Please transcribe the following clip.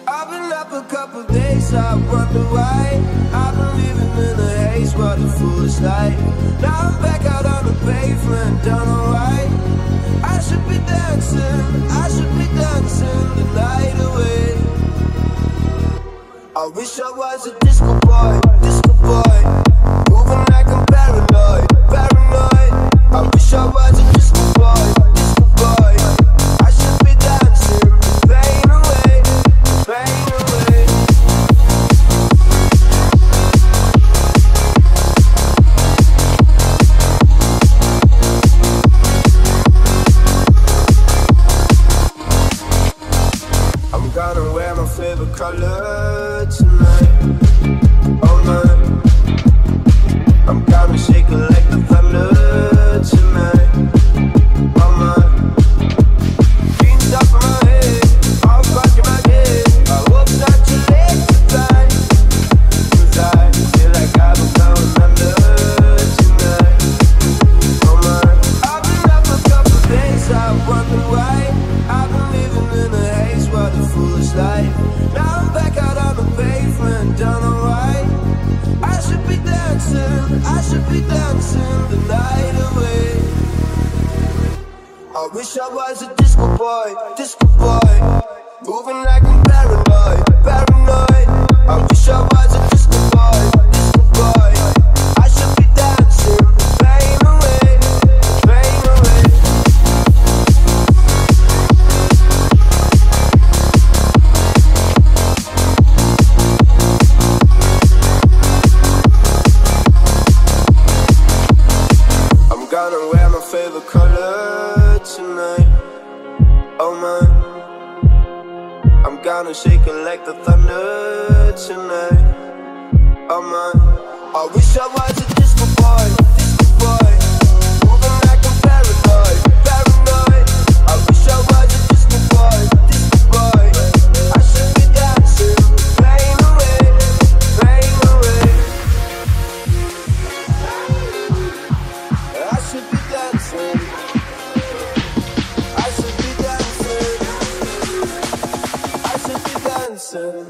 I've been up a couple days, I wonder why. I've been living in a haze, what a foolish life. Now I'm back out on the pavement, don't know why. I should be dancing, I should be dancing the night away. I wish I was a disco boy, moving like I'm paranoid, paranoid. I wish I was a disco boy, I should be dancing the pain away, pain away. I'm gonna wear my favorite color tonight, oh man. I'm gonna shake it like the thunder tonight, oh man. Beans up in my head, all back in my head. I hope not too late to die, 'cause I feel like I've been going under tonight, oh man. I've been up a couple days, I wonder why. I've been living in a haze, what a foolish life. Now I'm back out on the pavement, don't know why. I should be dancing, I should be dancing the night away. I wish I was a disco boy, moving like I'm paranoid, paranoid. I wish I was a disco boy, I should be dancing the pain away, pain away. I'm gonna wear my favorite color tonight, oh man. I'm gonna shake it like the thunder tonight, oh man. I wish I was a disco boy, moving like I'm paranoid, paranoid. I wish I was a disco boy, I should be dancing, pain away, pain away. I should be dancing, I should be dancing, I should be dancing.